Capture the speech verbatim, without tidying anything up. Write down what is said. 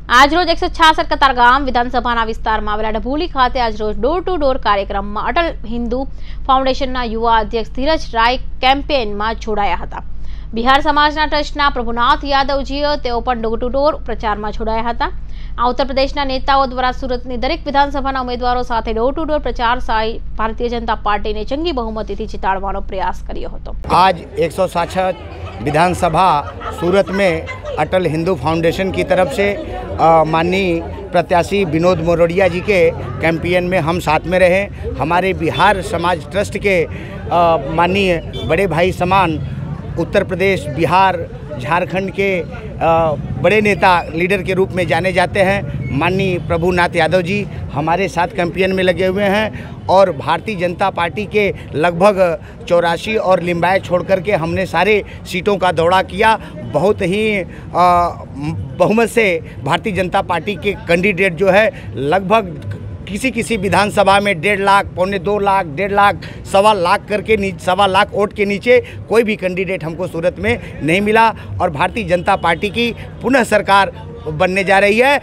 આજરોજ એકસો છાસઠ કતારગામ વિધાનસભાના વિસ્તારમાં આવેલા ડભોલી ખાતે આજરોજ ડોર ટુ ડોર કાર્યક્રમમાં અટલ હિન્દુ ફાઉન્ડેશનના યુવા અધ્યક્ષ ધીરજ રાય કેમ્પેનમાં જોડાયા હતા। બિહાર સમાજના ટ્રસ્ટના પ્રભુનાથ યાદવજીએ તેઓ પણ ડોર ટુ ડોર પ્રચારમાં જોડાયા હતા। આ ઉત્તર પ્રદેશના નેતાઓ દ્વારા સુરતની દરેક વિધાનસભાના ઉમેદવારો સાથે ડોર ટુ ડોર પ્રચાર સાઈ ભારતીય जनता पार्टी ने जंगी बहुमतीथी जिताड़वानो प्रयास कर्यो हतो। आज एक सौ साठ विधानसभा सूरत में अटल हिंदू फाउंडेशन की तरफ से माननीय प्रत्याशी विनोद मोरडिया जी के कैंपेन में हम साथ में रहे। हमारे बिहार समाज ट्रस्ट के माननीय बड़े भाई समान उत्तर प्रदेश, बिहार, झारखंड के बड़े नेता लीडर के रूप में जाने जाते हैं माननीय प्रभुनाथ यादव जी हमारे साथ कैंपेन में लगे हुए हैं। और भारतीय जनता पार्टी के लगभग चौरासी और लिम्बायत छोड़ कर के हमने सारे सीटों का दौरा किया। बहुत ही बहुमत से भारतीय जनता पार्टी के कैंडिडेट जो है लगभग किसी किसी विधानसभा में डेढ़ लाख, पौने दो लाख, डेढ़ लाख, सवा लाख करके नीचे सवा लाख वोट के नीचे कोई भी कैंडिडेट हमको सूरत में नहीं मिला। और भारतीय जनता पार्टी की पुनः सरकार बनने जा रही है।